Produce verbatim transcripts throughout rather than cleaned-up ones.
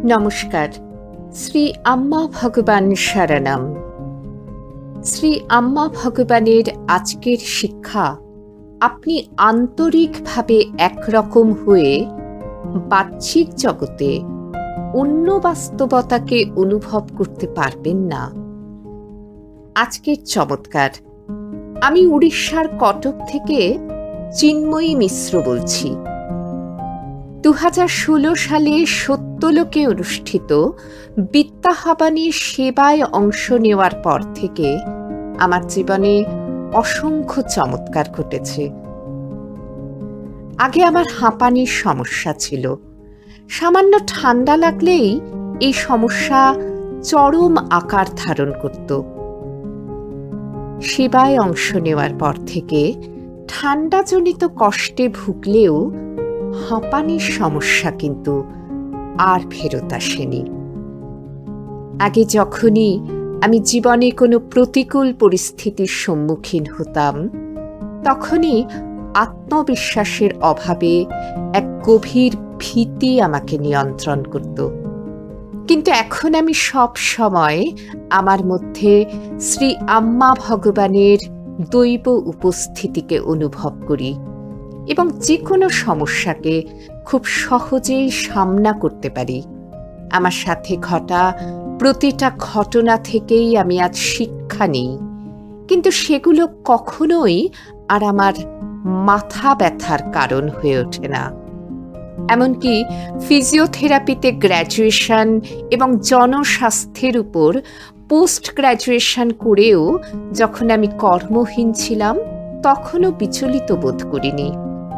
নমস্কার। শ্রী আম্মা ভগবান শরণম। শ্রী আম্মা ভগবানের আজকের শিক্ষা, আপনি আন্তরিকভাবে একরকম হয়ে বাহ্যিক জগতে অন্য বাস্তবতাকে অনুভব করতে পারবেন না। আজকের চমৎকার। আমি উড়িষ্যার কটক থেকে চিন্ময়ী মিশ্র বলছি। দু হাজার ষোলো সালে সত্যলোকে অনুষ্ঠিত বিদ্যাহাবানীর সেবায় অংশ নেওয়ার পর থেকে আমার জীবনে অসংখ্য চমৎকার ঘটেছে। আগে আমার হাঁপানির সমস্যা ছিল। সামান্য ঠান্ডা লাগলেই এই সমস্যা চরম আকার ধারণ করত। সেবায় অংশ নেওয়ার পর থেকে ঠান্ডাজনিত কষ্টে ভুগলেও হাঁপানির সমস্যা কিন্তু আর ফেরত আসেনি। আগে যখনই আমি জীবনে কোনো প্রতিকূল পরিস্থিতির সম্মুখীন হতাম, তখনই আত্মবিশ্বাসের অভাবে এক গভীর ভীতি আমাকে নিয়ন্ত্রণ করত। কিন্তু এখন আমি সব সময় আমার মধ্যে শ্রী আম্মা ভগবানের দৈব উপস্থিতিকে অনুভব করি এবং যে কোনো সমস্যাকে খুব সহজেই সামনা করতে পারি। আমার সাথে ঘটা প্রতিটা ঘটনা থেকেই আমি আজ শিক্ষা নিই, কিন্তু সেগুলো কখনোই আর আমার মাথা ব্যথার কারণ হয়ে ওঠে না। এমনকি ফিজিওথেরাপিতে গ্র্যাজুয়েশন এবং জনস্বাস্থ্যের উপর পোস্ট গ্র্যাজুয়েশন করেও যখন আমি কর্মহীন ছিলাম, তখনও বিচলিত বোধ করিনি।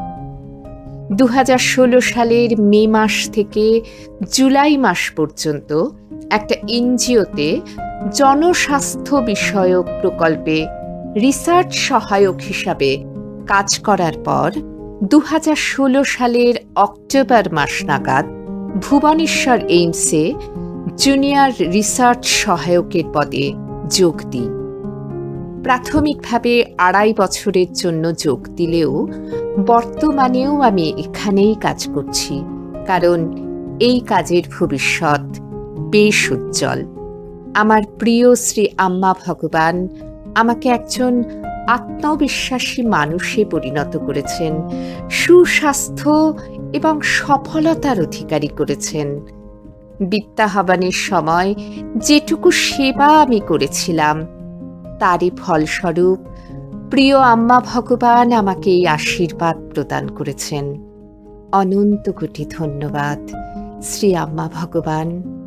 দু হাজার ষোলো সালের মে মাস থেকে জুলাই মাস পর্যন্ত একটা এনজিওতে জনস্বাস্থ্য বিষয়ক প্রকল্পে রিসার্চ সহায়ক হিসাবে কাজ করার পর দু হাজার ষোলো সালের অক্টোবর মাস নাগাদ ভুবনেশ্বর এইমসে জুনিয়র রিসার্চ সহায়কের পদে যোগ দিই। প্রাথমিকভাবে আড়াই বছরের জন্য যোগ দিলেও বর্তমানেও আমি এখানেই কাজ করছি, কারণ এই কাজের ভবিষ্যৎ বেশ উজ্জ্বল। আমার প্রিয় শ্রী আম্মা ভগবান আমাকে একজন আত্মবিশ্বাসী মানুষে পরিণত করেছেন, সুস্বাস্থ্য এবং সফলতার অধিকারী করেছেন। বিদ্যাহাবানের সময় যেটুকু সেবা আমি করেছিলাম, তারই ফলস্বরূপ প্রিয় আম্মা ভগবান আমাকে এই আশীর্বাদ প্রদান করেছেন। অনন্ত কোটি ধন্যবাদ শ্রী আম্মা ভগবান।